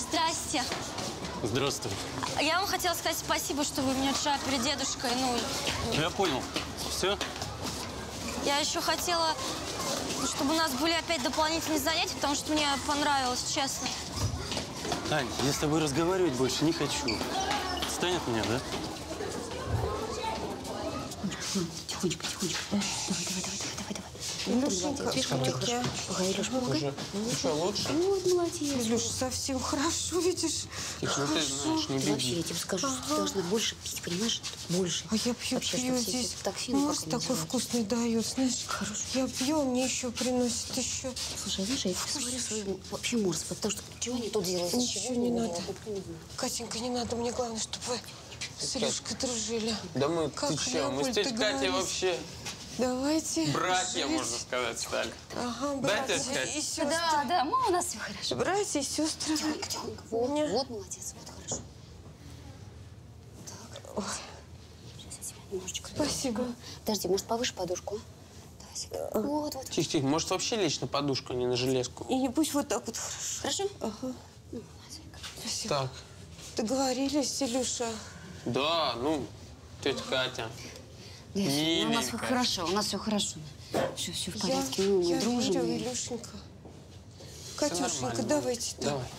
Здрасте. Здравствуй. Я вам хотела сказать спасибо, что вы меня вчера перед дедушкой, Я понял. Все? Я еще хотела, чтобы у нас были опять дополнительные занятия, потому что мне понравилось, честно. Ань, я с тобой разговаривать больше не хочу. Отстань от меня, да? Тихонечко, тихонечко. Давай. Илюшенька, Погоди, Илюш, помогай. Ну что, лучше? Вот, молодец. Илюша, совсем хорошо, видишь? Тихо, ну ты знаешь, не Ты вообще, беги. я тебе скажу, что ты должна больше пить, понимаешь? Больше. А я пью Вообще, пью чтобы все здесь. эти токсины Морс просто не такой называть. вкусный дает, знаешь. Я пью, мне еще приносит еще. Слушай, знаешь, я смотрю свой вообще морс, потому что чего они тут делают? Ничего не надо. Катенька, не надо, мне главное, чтобы вы с Илюшкой дружили. Да мы, Как ты че, мы с Леопольд тетей Катей договорились. вообще Давайте. братья, жить. можно сказать так. Ага, Да, братья тетя Кать? и сестры. Да, у нас все хорошо. Братья и сестры. Тихонько. Вот, Мне- вот, молодец, вот хорошо. Так, сейчас я тебя немножечко... Спасибо. Подожди, может, повыше подушку? Давай. Вот. Тихо, может вообще лечь на подушку, а не на железку? И не пусть вот так вот хорошо. Хорошо? Ага. Спасибо. Так, Договорились, Илюша. да, ну, тетя Катя. У нас все Миленькая. хорошо, у нас все хорошо. Все в порядке, мы я дружим. верю, и- Илюшенька. Всё Катюшенька, нормально. давайте так. Давай.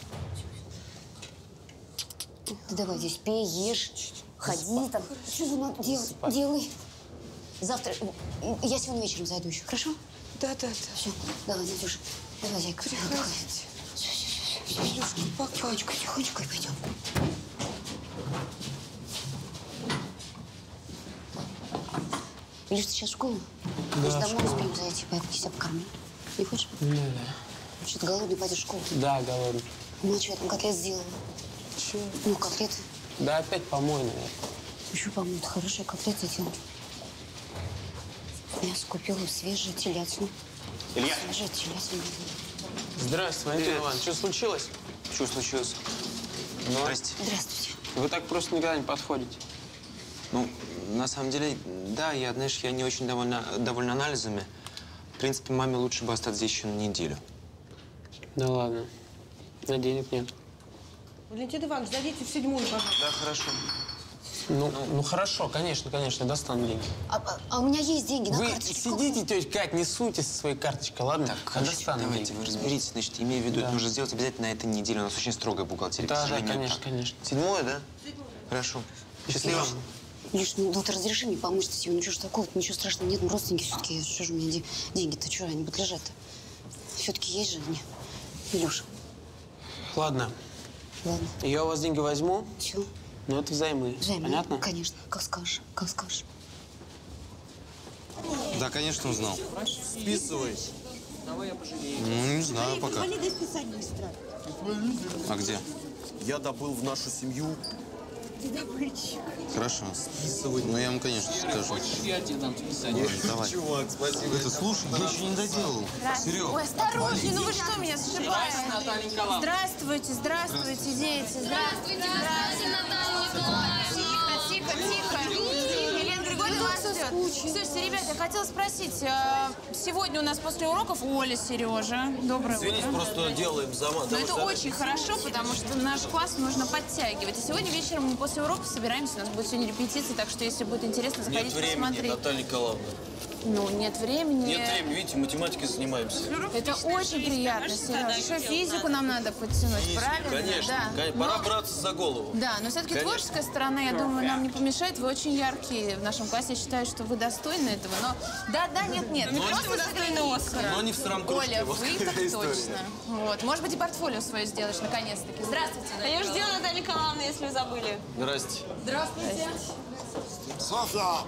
Ты давай здесь пей, ешь, ходи там. Что же надо делать? Делай. Завтра, я сегодня вечером зайду еще, хорошо? Да. Все, давай, Надюша, давай, зайка, отдыхай. Приходите. Все. Илюшка, пока. Тихонечко и пойдем. Илюш, ты сейчас в школу? Мы же домой успеем зайти, поэтому себя покормлю. Не хочешь? Да. Что-то голодный, пойдешь в школу. Да, голодный. Ну, а что я там котлет сделала? Че? Ну, котлеты. Да опять помойные. Еще помню, хорошие котлеты делала. Мясо купила свежее, телятину. Илья! Свежее телятину. Здравствуй, Валентин Привет. Иванович. Что случилось? Что случилось? Ну, Здрасте. Здравствуйте. Вы так просто никогда не подходите. Ну, на самом деле, да, я не очень довольна анализами. В принципе, маме лучше бы остаться здесь еще на неделю. Да ладно. На денег нет. Валентин Иванович, зайдите в 7-ю, пожалуйста. Да, хорошо. Ну хорошо, конечно, достану деньги. А у меня есть деньги на Вы карточке. сидите, тетя Кать, не суйте со своей карточкой, ладно? Так, Я короче, достану давайте, деньги. вы разберитесь. Значит, имею в виду, это нужно сделать обязательно на этой неделе. У нас очень строгая бухгалтерия. к Да, сожалению, конечно, так. конечно. 7-е, да? Хорошо. Счастливо. Лиш, ну ты разреши мне помочь тебе. Ну что ж такого, ничего страшного нет. Ну родственники все-таки, что же мне деньги-то, что они подлежат-то? Все-таки есть же они. Илюша, Ладно, ладно, я у вас деньги возьму, все. но это взаймы. Взаймы. Понятно? Конечно, как скажешь, как скажешь. Да, конечно, узнал. Списывай. Ну, не знаю пока. А где? Я добыл в нашу семью. Хорошо. Списывай. Ну, я ему, конечно, скажу. Давай. Чувак, спасибо. Это, слушай, я еще не доделал. Серег. Ой, осторожнее, ну вы что меня сшибаете? Здравствуйте, здравствуйте, дети. Здравствуйте, Наталья Николаевна. Тихо. Елена Григорьевна вас ждет. Слушайте, ребята, я хотела спросить, сегодня у нас после уроков Оля, Сережа. Доброе Извините, утро. просто делаем заман. Но это очень хорошо, потому что наш класс нужно подтягивать. И сегодня вечером мы после уроков собираемся, у нас будет сегодня репетиция, так что если будет интересно, Нет заходите времени, посмотреть. Наталья Николаевна. Ну, нет времени. Нет времени, видите, математикой занимаемся. Это очень приятно, Сереж. Еще физику нам надо подтянуть, правильно? Конечно, Да. пора браться за голову. Да, но все-таки Конечно. творческая сторона, я думаю, нам не помешает. Вы очень яркие в нашем классе. Я считаю, что вы достойны этого. Но нет. Не просто вы достойны Оскара. Но не в срам кружке, Оля, вот вы какая так история. точно. Вот. Может быть, и портфолио свое сделаешь наконец-таки. Здравствуйте. Я жду Наталья Николаевна, если вы забыли. Здрасте. Софья!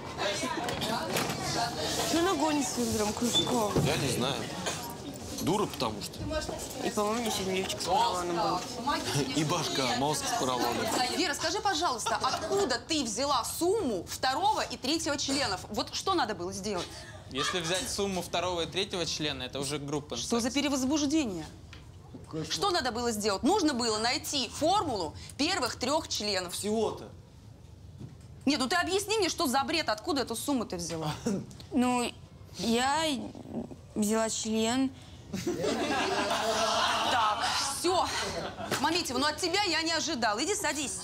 Что она гонится с Виктором Кружковым? Я не знаю. Дура, потому что. И, по-моему, мне сегодня лифчик с поролоном был. И башка, мозг с поролоном. Вера, скажи, пожалуйста, откуда ты взяла сумму второго и третьего членов? Вот что надо было сделать? Если взять сумму второго и третьего члена, это уже группа. Что за перевозбуждение? Что надо было сделать? Нужно было найти формулу первых 3 членов. Всего-то. Нет, ну ты объясни мне, что за бред, откуда эту сумму ты взяла? Ну, я взяла член. Так, все, Маметьева, ну от тебя я не ожидал. Иди садись.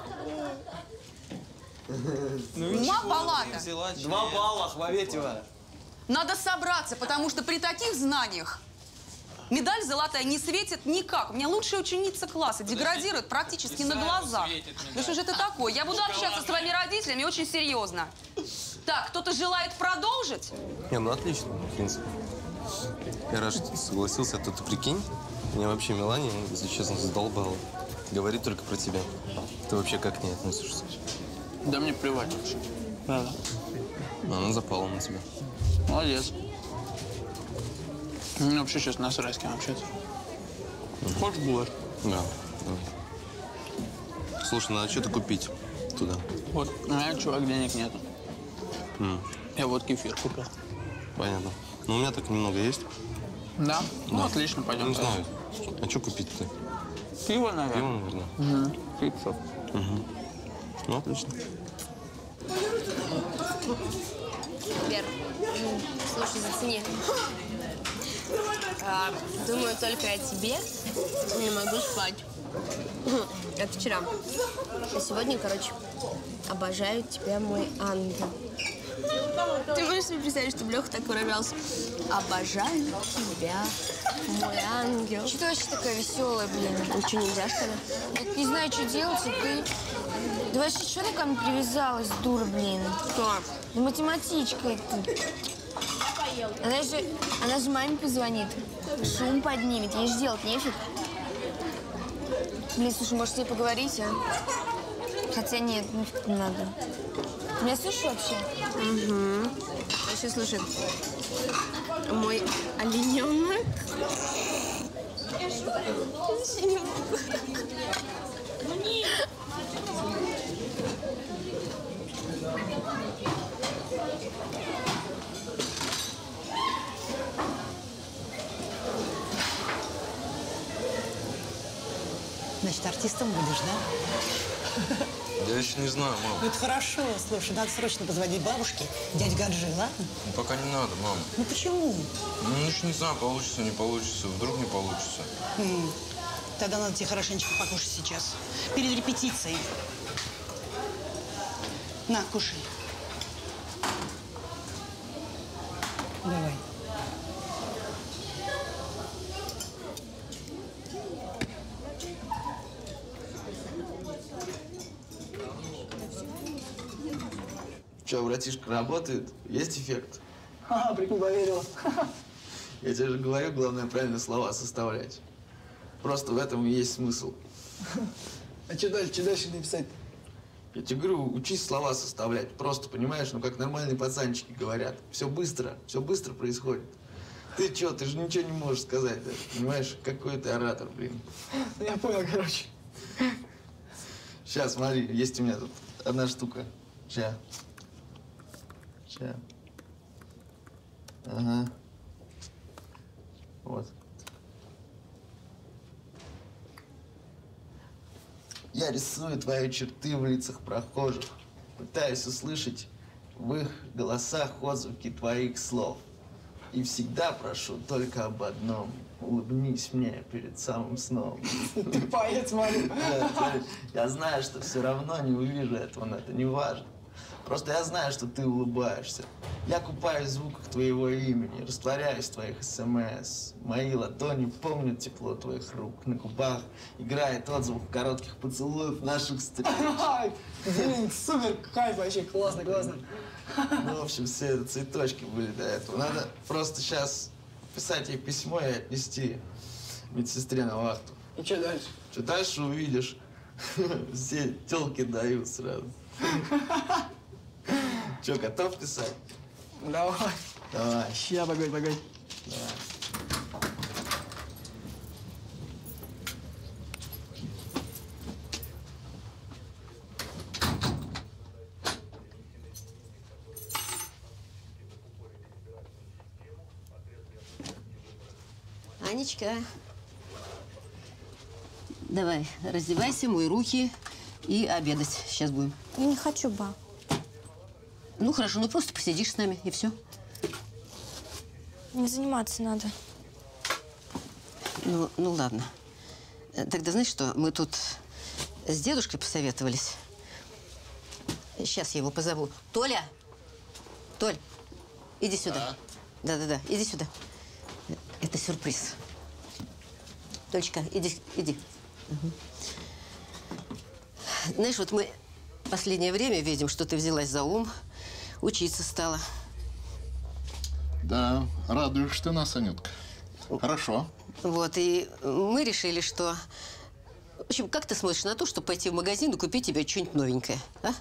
Ума палата. 2 балла, Маметьева. Надо собраться, потому что при таких знаниях медаль золотая не светит никак. У меня лучшая ученица класса деградирует практически на глазах. Ну что же это такое? Я буду общаться с твоими родителями очень серьезно. Так, кто-то желает продолжить? Не, ну отлично, в принципе. Я рад, что ты согласился, а то ты прикинь, меня вообще Мелания, если честно, задолбала. Говорит только про тебя. Ты вообще как к ней относишься? Да мне плевать вообще. Правда. Она запала на тебя. Молодец. Мне вообще сейчас насрать с кем общаться. Хочешь булочь? Да, давай. Слушай, надо что-то купить туда. Вот, у меня, чувак, денег нету. Я вот кефир купил. Понятно. Ну, у меня так немного есть. Да? Ну, Да. отлично, пойдем. Не знаю. А что купить-то? Пиво, наверное. Пиво, наверное. Угу. Фиксов. Угу. Ну, отлично. Вер, слушай, зацени. Думаю только о тебе. Не могу спать. Это вчера. А сегодня, короче, обожаю тебя, мой ангел. Ты можешь себе представить, чтобы Леха так выражался? Обожаю тебя, мой ангел. Что ты вообще такая веселая, блин? Ничего нельзя, что ли? Я не знаю, что делать, и ты... Да вообще, что ты ко мне привязалась, дура, блин? Кто? Да математичка это. Она же маме позвонит, шум поднимет, ей же делать нефиг. Блин, слушай, может, тебе поговорить, а? Хотя нет, нафиг не надо. Ты меня слышишь вообще? Угу. А еще слушай, мой олененок. Я не могу. Значит, артистом будешь, да? Я еще не знаю, мам. Ну, это хорошо. Слушай, надо срочно позвонить бабушке, дядь Гаджи, ладно? Ну, пока не надо, мам. Ну, почему? Ну, я еще не знаю, получится, не получится. Вдруг не получится. Тогда надо тебе хорошенечко покушать сейчас. Перед репетицией. На, кушай. Давай. Че, братишка, работает? Есть эффект? Ага, прикинь, поверила. Я тебе же говорю, главное правильно слова составлять. Просто в этом и есть смысл. А что дальше написать? Я тебе говорю, учись слова составлять. Просто, понимаешь, ну как нормальные пацанчики говорят. Все быстро происходит. Ты что, ты же ничего не можешь сказать даже, понимаешь? Какой ты оратор, блин. Я понял, короче. Сейчас, смотри, есть у меня тут одна штука. Ща. Ага. Вот. Я рисую твои черты в лицах прохожих. Пытаюсь услышать в их голосах отзвуки твоих слов. И всегда прошу только об одном. Улыбнись мне перед самым сном. Ты поэт, смотри. Я знаю, что все равно не увижу этого, но это не важно. Просто я знаю, что ты улыбаешься. Я купаюсь в звуках твоего имени, растворяюсь в твоих СМС. Мои ладони помнят тепло твоих рук. На губах играет отзвук коротких поцелуев наших встреч. Блин, супер, кайф вообще, классно. Ну, в общем, все это цветочки были до этого. Надо просто сейчас писать ей письмо и отнести медсестре на вахту. И что дальше? Что дальше увидишь. Все телки дают сразу. Че, готов писать? Давай. Ща, погодь. Давай. Анечка, давай, раздевайся, мой руки и обедать. Сейчас будем. Я не хочу, ба. Ну, хорошо, ну просто посидишь с нами, и все. Мне заниматься надо. Ну ладно. Тогда знаешь что, мы тут с дедушкой посоветовались. Сейчас я его позову. Толя! Толь, иди сюда. Да-да-да, иди сюда. Это сюрприз. Толечка, иди. Угу. Знаешь, вот мы в последнее время видим, что ты взялась за ум, учиться стала. Да, радуешь ты нас, Анютка. Хорошо. Вот, и мы решили, что… В общем, как ты смотришь на то, чтобы пойти в магазин и купить тебе что-нибудь новенькое, а?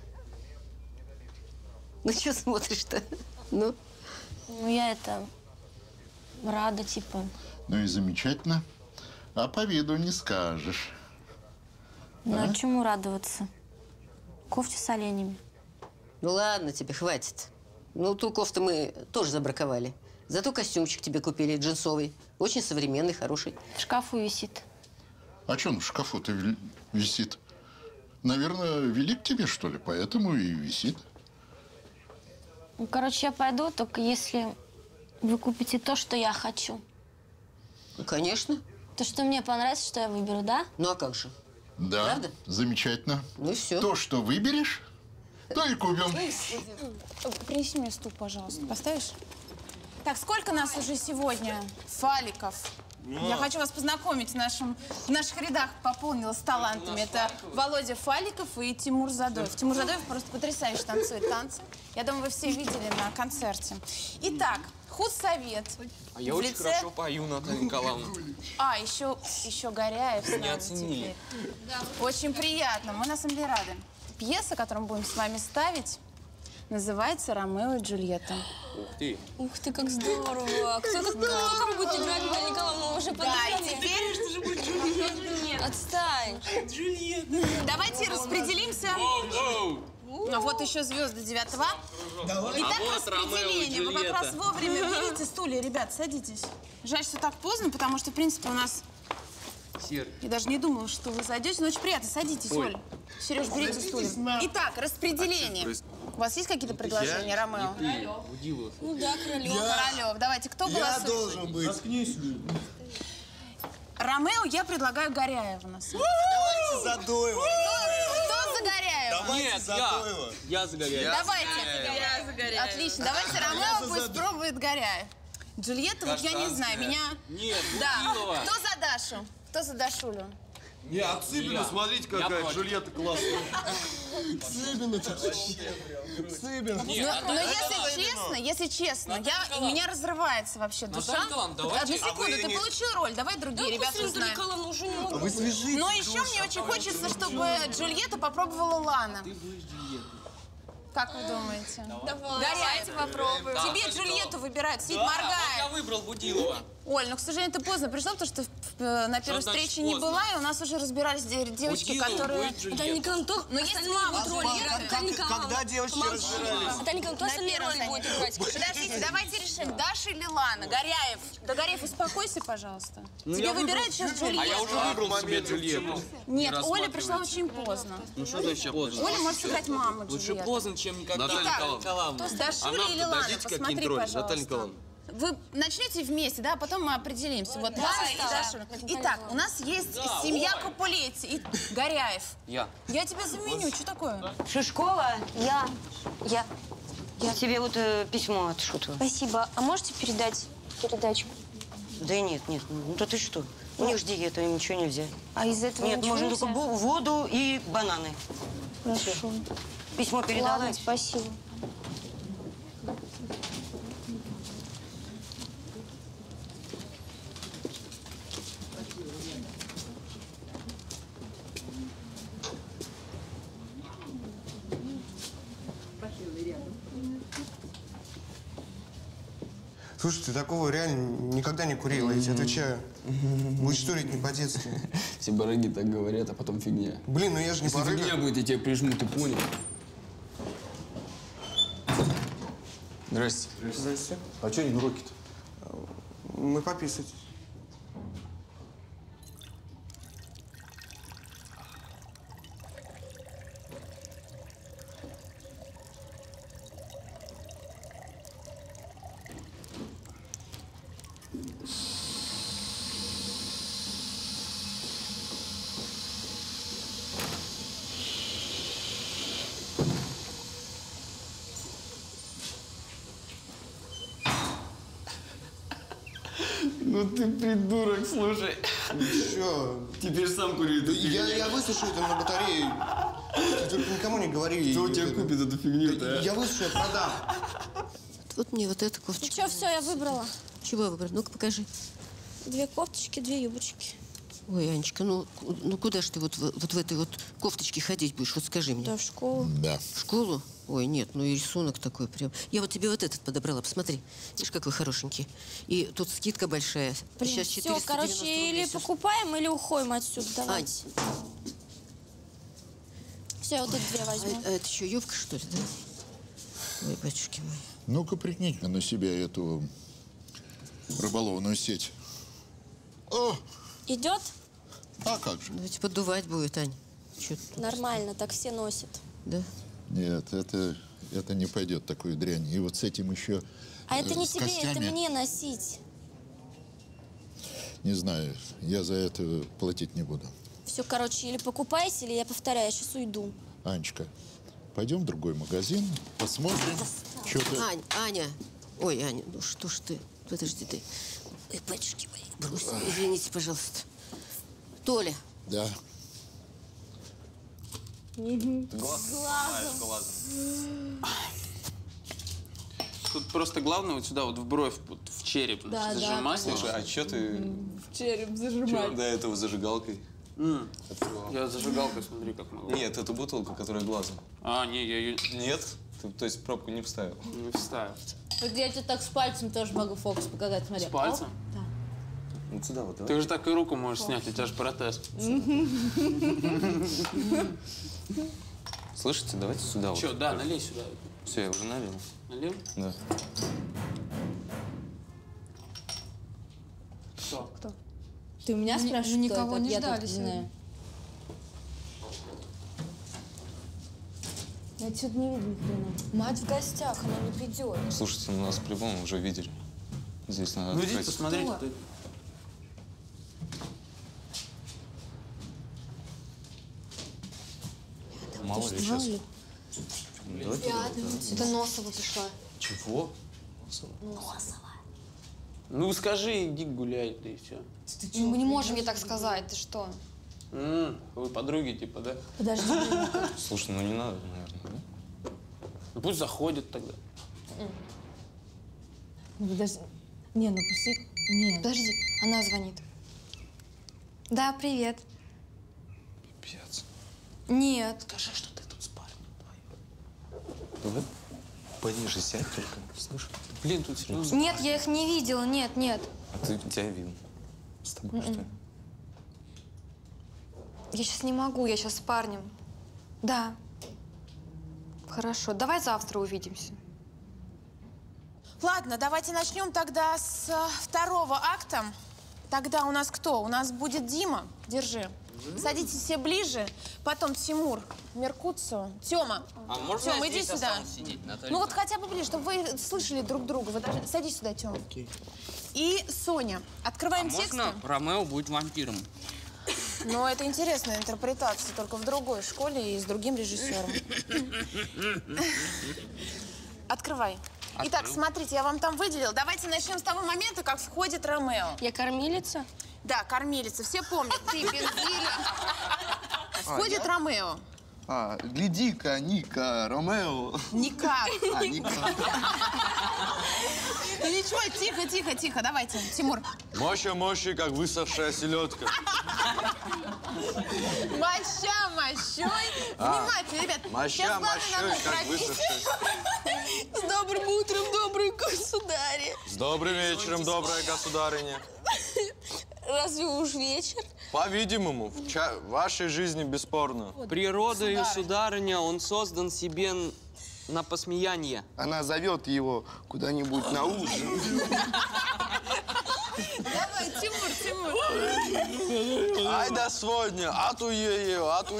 Ну, что смотришь-то? Ну? Ну, я рада, типа. Ну и замечательно. А по виду не скажешь. Ну, а чему радоваться? Кофте с оленями. Ну, ладно тебе, хватит. Ну, ту кофту мы тоже забраковали. Зато костюмчик тебе купили джинсовый. Очень современный, хороший. В шкафу висит. А что он в шкафу-то висит? Наверное, велик тебе, что ли? Поэтому и висит. Ну, короче, я пойду, только если вы купите то, что я хочу. Ну, конечно. То, что мне понравится, что я выберу, да? Ну, а как же? Да, правда? Замечательно. Ну и все. То, что выберешь, то и купим. Принеси мне стул, пожалуйста. Поставишь? Так, сколько нас уже сегодня? Фаликов. Я хочу вас познакомить в наших рядах пополнилась талантами. Это Володя Фаликов и Тимур Задоев. Тимур Задоев просто потрясающе танцует танцы. Я думаю, вы все видели на концерте. Итак, худсовет. А я очень хорошо пою, Наталья Николаевна. А, еще Горяев с нами. Не оценили. Теперь. Очень приятно. Мы на самом деле рады. Пьеса, которую мы будем с вами ставить, называется «Ромео и Джульетта». Ух ты! Ух ты, как здорово! Кто вы будете играть, Наталья Николаевна? Мы уже подумали. Да, и теперь что же будет Джульетта? Нет. Отстань! Джульетта! Давайте распределимся. Ну, вот еще звезды 9-го. Итак, распределение. Вы как раз вовремя. Берите стулья, ребят, садитесь. Жаль, что так поздно, потому что, в принципе, у нас… Серый. Я даже не думала, что вы зайдете, но очень приятно. Садитесь, Оль. Сереж, берите стулья. Итак, распределение. У вас есть какие-то предложения, Ромео? Ну да, Королев. Королев. Давайте, кто голосует? Я должен быть. Ромео, я предлагаю Горяева на самом деле. Давайте Задоева. Кто за Горяева? Давайте Задоева. Я за Горяева. Давайте. Я за Горяева. Отлично. Давайте Ромео пусть пробует Горяев. Джульетта, вот я не знаю, меня… Нет, да. Кто за Дашу? Кто за Дашулю? Не, а Цыбина, смотрите, какая Джульетта классная. Цыбина-то вообще. Цыбина. Но если честно, у меня разрывается вообще душа. Одну секунду, ты получил роль, давай другие ребята узнаем. Вы свяжите. Но еще мне очень хочется, чтобы Джульетта попробовала Лана. Как вы думаете? Давайте попробуем. Тебе Джульетту выбирают, сидит, моргает. Я выбрал Будилова. Оль, ну, к сожалению, ты поздно пришла, потому что на первой встрече не была, и у нас уже разбирались девочки, которые… Наталья Николаевна, но есть мама роли. Когда девочки разбирались? Наталья Николаевна, кто остальные роли будет играть? Подождите, давайте решим, Даша или Лана? Горяев. Да, Горяев, успокойся, пожалуйста. Тебе выбирают сейчас Джульетту. А я уже выбрал себе Джульетту. Нет, Оля пришла очень поздно. Ну что значит поздно? Оля может сыграть маму Джульетты. Лучше поздно, чем никогда. Наталья Николаевна. Дашуля или Лана? Посмотри, пожалуйста. Вы начнете вместе, да, а потом мы определимся. Вот Лана и Даша. Итак, у нас есть семья Капулетти и Горяев. Я тебя заменю. Что такое? Шишкова, я тебе вот письмо от Шутова. Спасибо. А можете передать передачку? Да нет, ну да ты что? У них же диета, им ничего нельзя. А из этого нет, ничего можно нельзя? только воду и бананы. Хорошо. Все. Письмо передала? Ладно, спасибо. Слушай, ты такого реально никогда не курила, я тебе отвечаю. Будешь турить не по-детски. Все барыги так говорят, а потом фигня. Блин, ну я же не барыга. Если фигня будет, я тебя прижму, ты понял? Здрасте. Здрасте. А что не уроки-то? Мы пописать. Ну ты придурок, слушай. Чё? Теперь сам кури эту фигню. Я высушу это на батарее. Ты только никому не говори. Кто у тебя купит эту фигню-то, а? Я высушу, я продам. Вот мне вот эта кофточка. Ну что, все, я выбрала. Чего выбрать? Ну-ка, покажи. 2 кофточки, 2 юбочки. Ой, Анечка, ну куда ж ты вот в этой вот кофточке ходить будешь? Вот скажи мне. Да, в школу. Да. В школу? Ой, нет, ну и рисунок такой прям. Я вот тебе вот этот подобрала, посмотри. Видишь, какой хорошенький. И тут скидка большая. Блин, Сейчас 490 все, короче, рублей. или покупаем, или уходим отсюда. Давайте. Все, я вот эти 2 возьму. А это что, юбка, что ли, да? Ой, батюшки мои. Ну-ка, прикинь-ка на себя эту рыболовную сеть. О! Идет? А как же? Ну, ведь поддувать будет, Ань. Чё ты тут? Нормально, так все носят. Да? Нет, это не пойдет, такую дрянь. И вот с этим еще. А это не с тебе, костями. это мне носить. Не знаю, я за это платить не буду. Все, короче, или покупайте, или я повторяю, я сейчас уйду. Анечка, пойдем в другой магазин, посмотрим, что ты... Аня. Ой, Аня, ну что ж ты? Подожди ты. Ой, батюшки мои, брось. Извините, пожалуйста. Толя. Да. Глазом. Тут просто главное вот сюда, вот в бровь, вот в череп Да, зажимать. Слушай, а чё ты В череп чё зажимать. до этого зажигалкой? Я зажигалкой, смотри, как могу. Нет, это бутылка, которая глазом. А, не, я ее Нет? Ты, то есть пробку не вставил? не вставил. Вот я тебе так с пальцем тоже могу фокус показать, смотри. С пальцем? Оп. Да. Вот сюда вот, давай. Ты же так и руку можешь снять, у тебя же протез. Слышите, давайте сюда Че, вот. да, налей сюда. Все, я уже налил. Налил? Да. Кто? Ты у меня спрашиваешь, мы кто никого это? не Я ждали тут не сегодня. знаю. Я что-то не видно ни хрена. Мать в гостях, она не придет. Слушайте, ну нас по-любому уже видели. Здесь надо Ну идите, открыть. посмотрите. Кто? Мало ли сейчас. Это Носова пришла. Чего? Носова. Ну скажи, иди гуляй, да и все. Мы не можем ей так сказать, ты что? Вы подруги, типа, да? Подожди. Слушай, ну не надо, наверное, да? Ну пусть заходит тогда. Ну, подожди. Не, ну пусти. Нет. Подожди, она звонит. Да, привет. Пипец. Нет. Скажи, что ты тут с парнем твоим. Давай пониже сядь только, слышишь? Блин, тут серьезно. Нет, я их не видела, нет, нет. А ты, тебя видно. С тобой что ли? Я сейчас не могу, я сейчас с парнем. Да. Хорошо, давай завтра увидимся. Ладно, давайте начнем тогда с второго акта. Тогда у нас кто? У нас будет Дима. Держи. Садитесь все ближе. Потом Тимур, Меркуцио, Тёма. А можно Тёма, я иди здесь сюда. останусь сидеть, Наталья? Ну вот хотя бы ближе, чтобы вы слышали друг друга. Вы даже... Садись сюда, Тёма. И Соня. Открываем тексты. Можно Ромео будет вампиром? Но это интересная интерпретация, только в другой школе и с другим режиссером. Открывай. Итак, смотрите, я вам там выделил. Давайте начнем с того момента, как входит Ромео. Я кормилица? Да, кормилица. Все помнят. Ты, бензина. Входит Ромео. Гляди-ка, Ника, Ромео. Никак. Никак. Ну ничего, тихо, тихо, тихо. Давайте, Тимур. Мощи, как высохшая селедка. Моща, мощой. Внимательно, ребят. Моща, мощой, как высохшая. С добрым утром, добрый государь. С добрым вечером, добрая государыня. Разве уж вечер? По-видимому, в вашей жизни бесспорно. Природою, сударыня, он создан себе на посмеяние. Она зовет его куда-нибудь на ужин. Давай, Тимур. Ай да сегодня, ату ее. Ату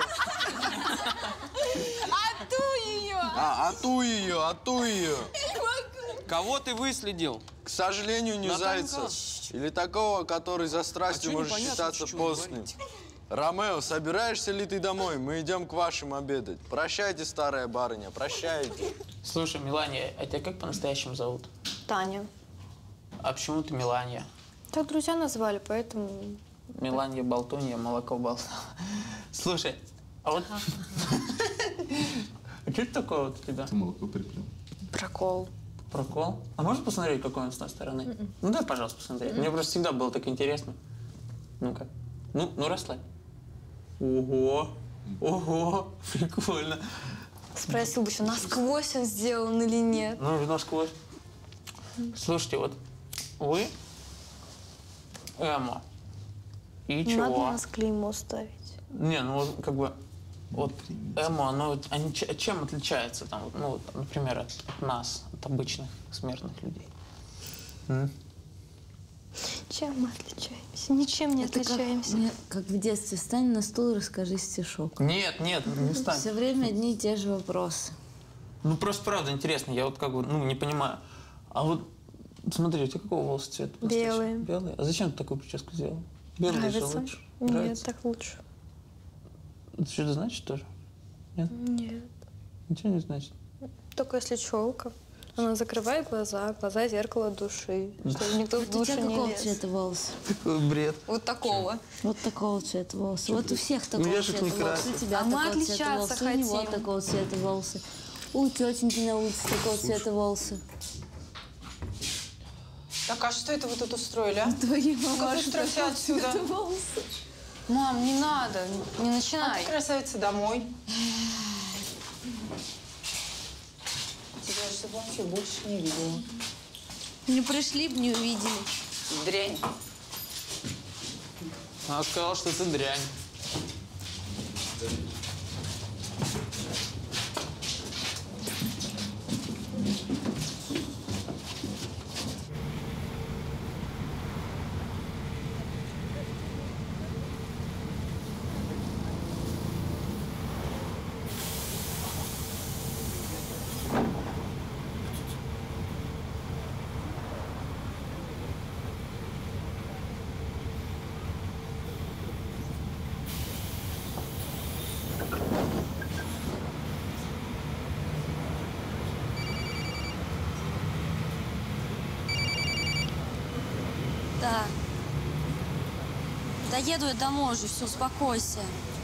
ее. Ату ее. Кого ты выследил? К сожалению, не Наталья зайца. Николаевна. Или такого, который за страстью А чё может непонятно, считаться что постным. говорите? Ромео, собираешься ли ты домой? Мы идем к вашим обедать. Прощайте, старая барыня, прощайте. Слушай, Мелания, а тебя как по-настоящему зовут? Таня. А почему ты Мелания? Так друзья назвали, поэтому... Меланья болтунья, молоко болтала. Слушай, а вот... А что это такое вот у тебя? Ты молоко приплел. Прокол. Прокол? А можешь посмотреть, какой он с той стороны? Ну, дай, пожалуйста, посмотреть. Мне просто всегда было так интересно. Ну-ка. Ну, расслабь. Ого! Ого! Прикольно. Спросил бы еще, насквозь он сделан или нет. Ну, насквозь. Слушайте, вот вы Эмо. И чего? Надо нас клеймо ставить. Не, ну вот как бы вот эмо, оно, они чем отличается там, вот, ну вот, например, от нас, от обычных смертных людей? Чем мы отличаемся? Ничем не отличаемся. Как в детстве, встань на стул и расскажи стишок. Нет, не встань. Все время одни и те же вопросы. Ну просто правда интересно, я вот как бы, ну не понимаю. А вот смотри, у тебя какого волоса цвета? Белый. Белый? А зачем ты такую прическу сделал? Белый же лучше. Нет, Нравится? так лучше. Это что-то значит тоже? Нет? Нет. Ничего не значит. Только если челка. Она закрывает глаза зеркало души. Чтобы никто в душу У тебя не какого лез. цвета волосы? Такой бред. Вот такого. Вот такого цвета волосы. Вот у всех такого цвета волосы. У тебя А мы такого цвета отличаться волосы. У него хотим. такого цвета волосы. У тетеньки на улице такого цвета волосы. Так, а что это вы тут устроили, а? Твои Ну-ка, мамаши устройся такого отсюда. цвета волосы. Мам, не надо, не А начинай. ты, красавица, домой. Тебя же вообще больше не видела. Не пришли бы, не увидели. Дрянь. Она сказала, что ты дрянь. Да. Доеду я домой уже, все, успокойся.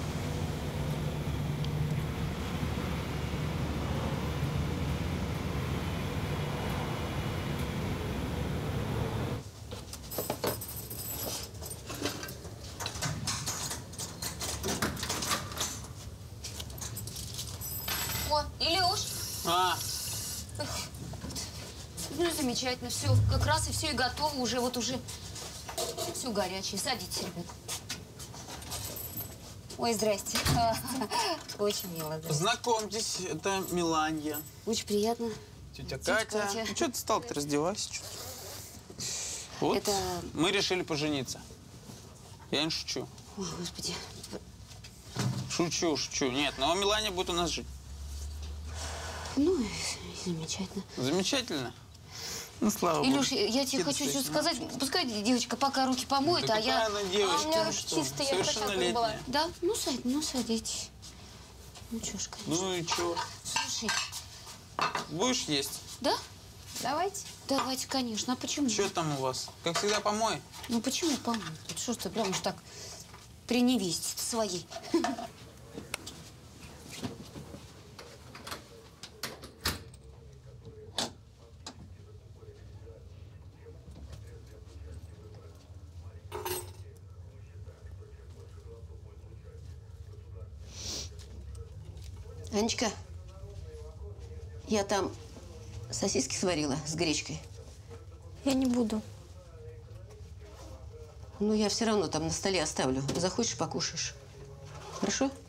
О, Илюш! Ну, замечательно, все, как раз и все и готово уже, вот уже все горячее. Садитесь, ребят. Ой, здрасте. Очень мило. Да. Знакомьтесь, это Меланья. Очень приятно. Тетя Катя. Ну, что ты стал-то, раздевайся. Что вот, Это... мы решили пожениться. Я не шучу. Ой, Господи. Шучу. Нет, но Меланья будет у нас жить. Ну, замечательно. Замечательно? Ну, слава богу. Илюш, я тебе хочу что сказать. Пускай девочка пока руки помоет, Да а я... какая она девочка, у меня ну руки что, чистые, я хорошо совершеннолетняя. была. Да? Ну, садитесь. Ну, чё ж, конечно. Ну и чё? Слушай. Будешь есть? Да? Давайте. Давайте, конечно. А почему? Что там у вас? Как всегда, помой? Ну, почему помой? Тут что ж ты прям уж так при невесте своей? Анечка, я там сосиски сварила с гречкой. Я не буду. Ну, я все равно там на столе оставлю. Захочешь, покушаешь. Хорошо?